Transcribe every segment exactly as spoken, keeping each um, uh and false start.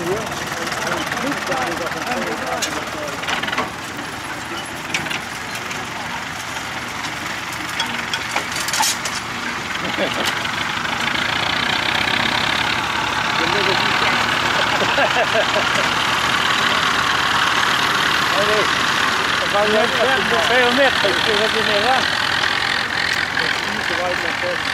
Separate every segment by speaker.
Speaker 1: Veel met, dat is wat in de raam. Dat is niet te wijd naar voren.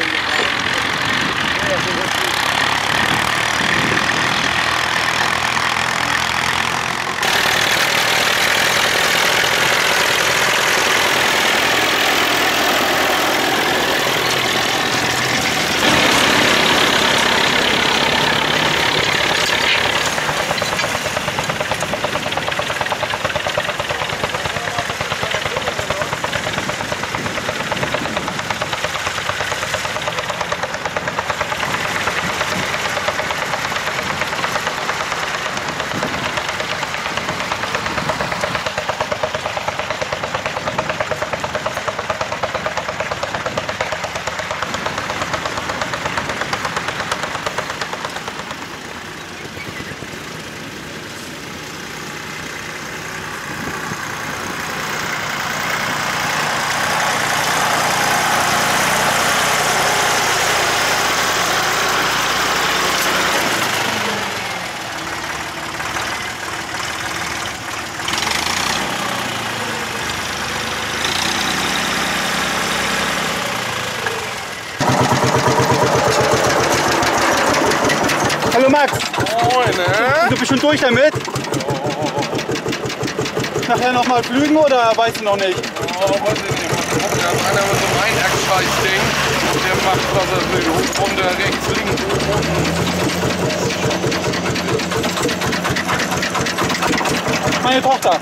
Speaker 2: Hallo Max!
Speaker 3: Moin, ne?
Speaker 2: Du bist schon durch damit? Nachher nochmal flügen oder weißt du noch nicht?
Speaker 3: Oh, weiß ich nicht. Mal gucken. Da ist einer mit so einem Einachs-Scheiß-Ding. Der macht, was er will. Hoch, runter, rechts, links, hoch, unten.
Speaker 2: Meine Tochter.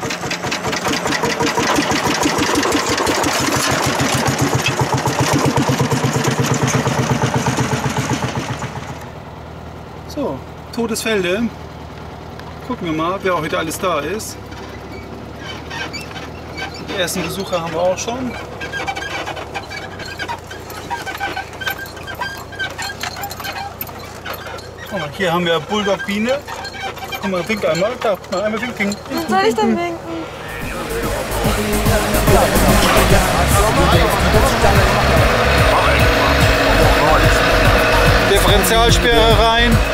Speaker 2: So, Todesfelde. Gucken wir mal, wer heute alles da ist. Die ersten Besucher haben wir auch schon. Oh, hier haben wir Bulldog Biene. Guck mal, wink einmal. Da, mal einmal winken.
Speaker 4: Was soll ich denn winken?
Speaker 2: Differentialsperre rein.